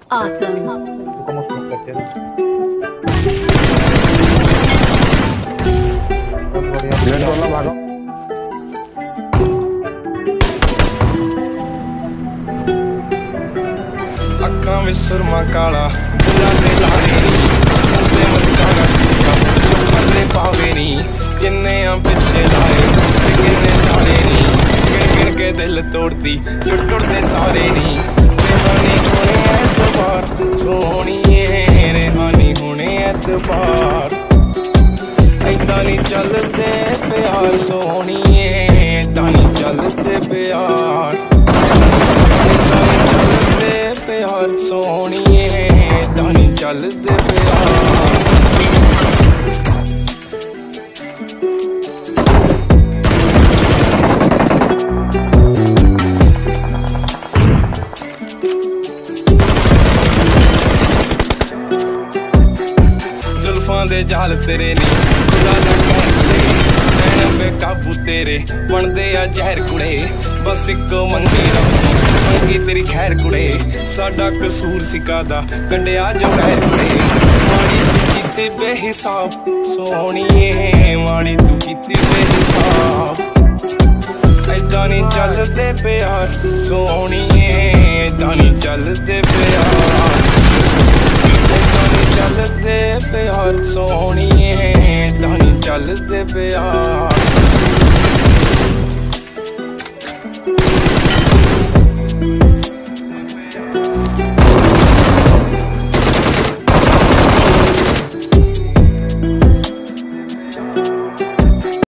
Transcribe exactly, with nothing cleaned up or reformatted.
Awesome. ¿Cómo se nos queda? Bien, por la vaga. अक्खां विच सुरमा काला दिलां दे लारे नी ते मस्ताना पल्ले पावे नी किन्ने आ पिछे लाए ते किन्ने तारे नी गिण गिण के दिल तोड़दी टुट टुटदे तारे नी रेहानी होने एतबार सोहणीए रेहानी होने एतबार ऐदां नी चलदे प्यार सोहणीए ऐदां नी चलदे प्यार प्यार सोहणीए दानी चलदे प्यार जुल्फां दे जाल तेरे नी खुदा दा कहते नैना बेकाबू तेरे बनदे आ जहर कुड़े बस इको मंगी रखो मंगी तेरी खैर कुड़े साडा कसूर सिकादा कंडिया जो खैर कुड़े माड़ी तू कीती बेहिसाब सोहणीए माड़ी तू कीती बेहिसाब ऐदां नी चलदे प्यार सोहणीए ऐदां नी चलदे प्यार ऐदां नी चलदे प्यार सोहणीए ऐदां नी चलदे प्यार